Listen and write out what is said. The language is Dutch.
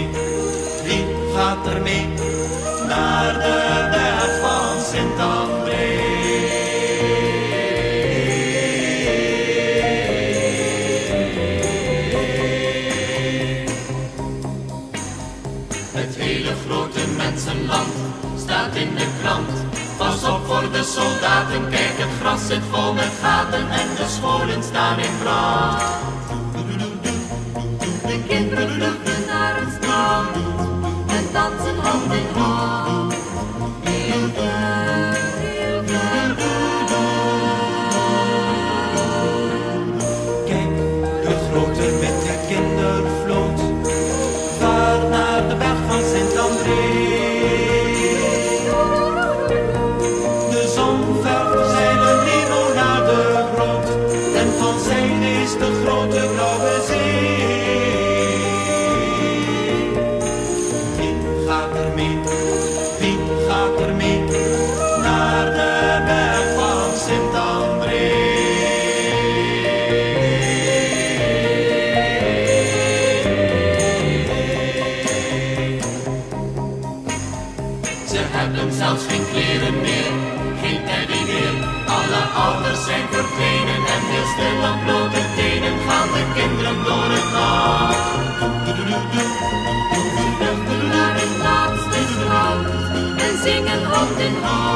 Wie gaat er mee naar de berg van Sint-André? Het hele grote mensenland staat in de krant. Pas op voor de soldaten, kijk het gras zit vol met gaten en de scholen staan in brand. De kinderen vluchten naar het strand en dansen hand in hand. Heel ver, heel ver Kijk, de grote witte kindervloot vaart naar de berg van Sint-André. De zon verft zijn limonade rood en van zijde is de grote blauwe zee. Wie gaat er mee? Wie gaat er mee naar de berg van Sint-André? Ze hebben zelfs geen kleren meer, geen teddy meer. Alle ouders zijn verdwenen en heel stil op blote tenen gaan de kinderen door het land. Ze vluchten naar het laatste strand en zingen hand in hand.